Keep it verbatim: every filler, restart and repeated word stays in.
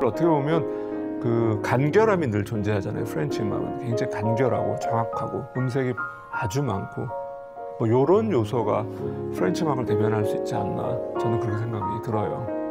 그러니까 어떻게 보면 그 간결함이 늘 존재하잖아요. 프렌치 음악은 굉장히 간결하고 정확하고 음색이 아주 많고 뭐 이런 요소가 프렌치 음악을 대변할 수 있지 않나 저는 그렇게 생각이 들어요.